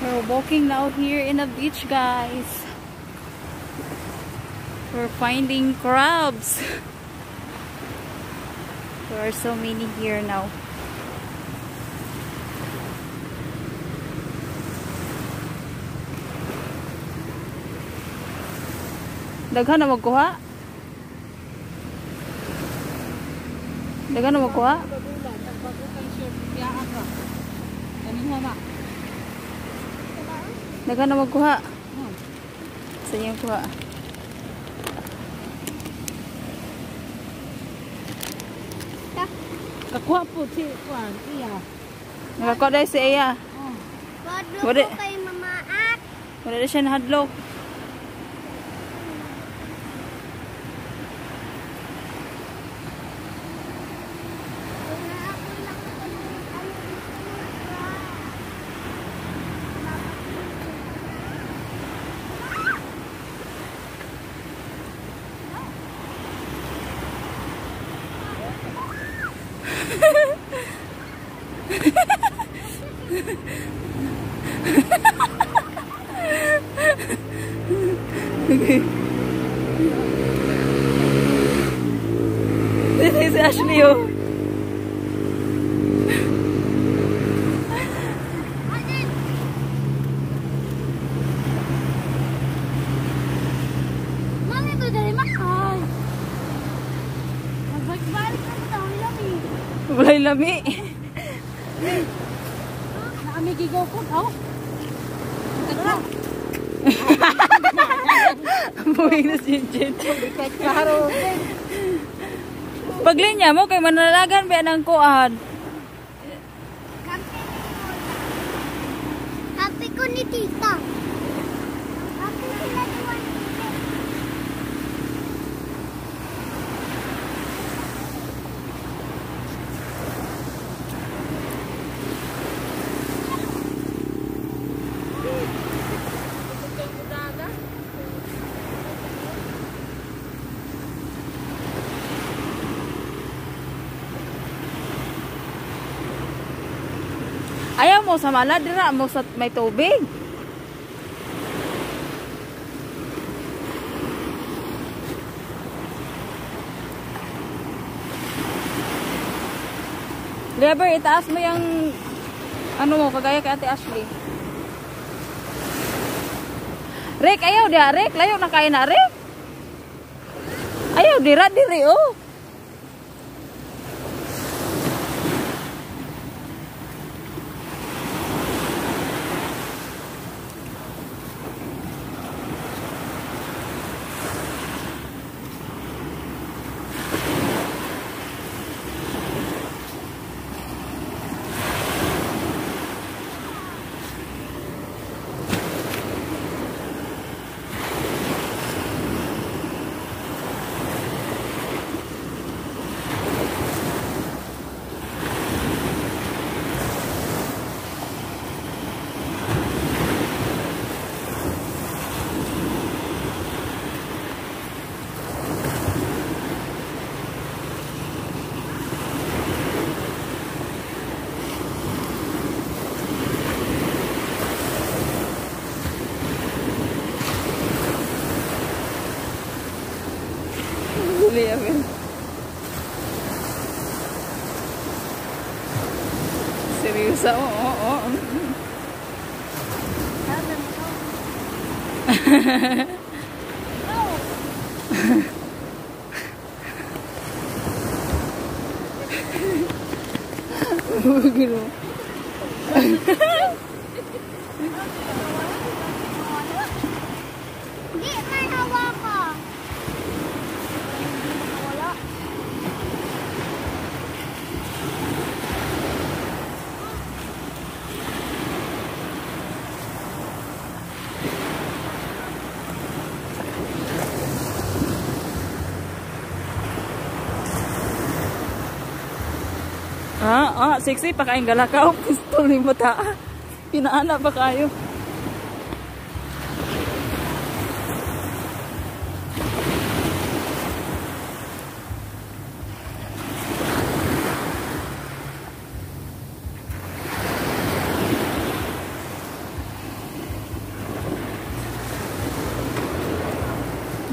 We're walking now here in the beach, guys. We're finding crabs. There are so many here now. Daghan na magkuha? Daghan na magkuha? Daghan na magkuha? Sa inyo kuha. Kakuha po si Juan, iya. Nakakuha dahil si Iya. Wala ko kay mamaat. Wala na siya nahadlok. Okay. This is Ashley. Oh. Mami, ito dari mahal. Magbalik-balik na ito ang lami. Walay lami. Naami gigaw ko, oh. Tara. Buhay na si Jen. Paglinya mo kay manalagan ba ng kuan? Happy ko ni tita. Happy sila tuwan. Ayaw mo sa mala, dira mo sa may tubig. Lever, itaas mo yung ano mo, kagaya kay Ate Ashley. Rick, ayaw dia, Rick. Layo na kain na, Rick. Ayaw, dira, diri, oh. Amin. Seryosa, oo. Gino. Di man hawa ka. Sexy pa kayong galakaw. Pistol ni mata. Pinaana pa kayo.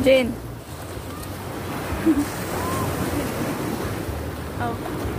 Jane. Oh.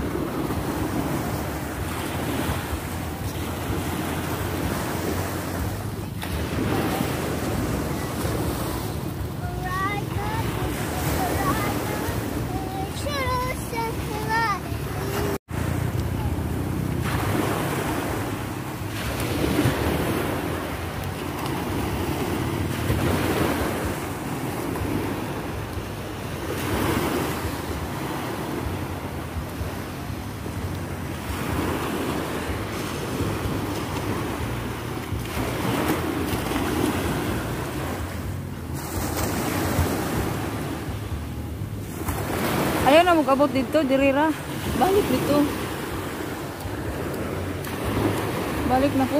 Ayaw na mag-abot dito, dirira. Balik dito. Balik na po.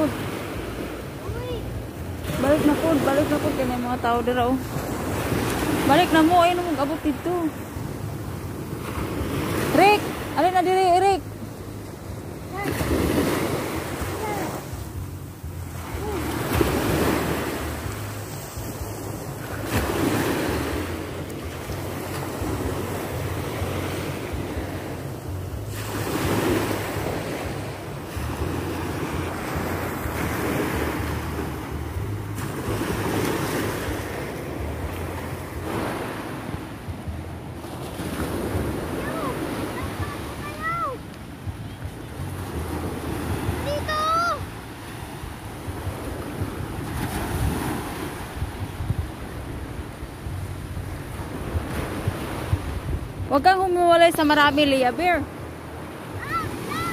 Balik na po, balik na po. Kaya may mga tao dira oh. Balik na mo, ayaw na mag-abot dito. Rick! Alin na diri, Rick! Huwag kang humiwalay sa marami, Leah Bear.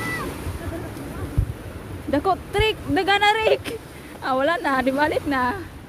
Dako, Rick. Daga na, Rick. Ah, wala na. Di balik na.